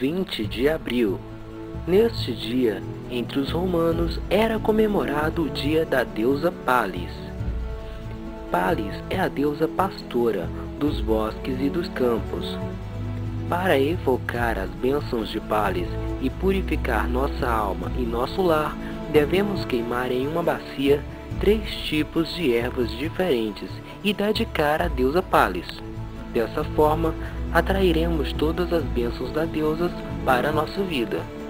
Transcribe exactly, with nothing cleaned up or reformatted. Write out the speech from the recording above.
vinte de abril. Neste dia, entre os romanos, era comemorado o dia da deusa Palis. Palis é a deusa pastora dos bosques e dos campos. Para evocar as bênçãos de Palis e purificar nossa alma e nosso lar, devemos queimar em uma bacia três tipos de ervas diferentes e dedicar à deusa Palis. Dessa forma, atrairemos todas as bênçãos da deusa para a nossa vida.